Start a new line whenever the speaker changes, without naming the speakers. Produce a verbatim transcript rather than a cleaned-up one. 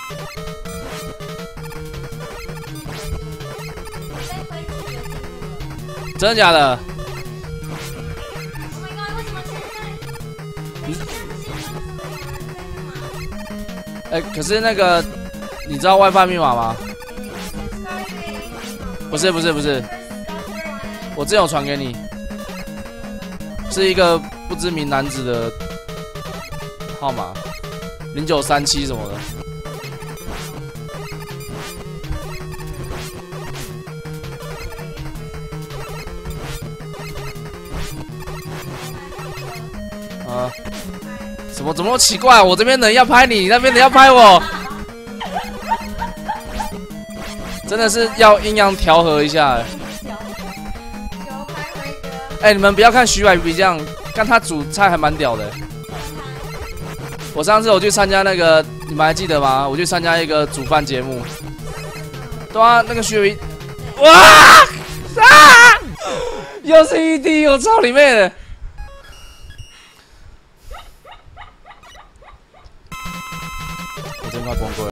真的假的？哎、欸，可是那个，你知道 WiFi 密码吗？不是不是不是，我之前有传给你，是一个不知名男子的号码，零九三七什么的。啊？怎么怎么奇怪？我这边人要拍你，你那边人要拍我，真的是要阴阳调和一下。哎、欸，你们不要看徐百比这样，看他煮菜还蛮屌的。我上次我去参加那个，你们还记得吗？我去参加一个煮饭节目，对啊，那个徐百比，哇啊，又是一滴，我操你妹的！我真快崩溃了。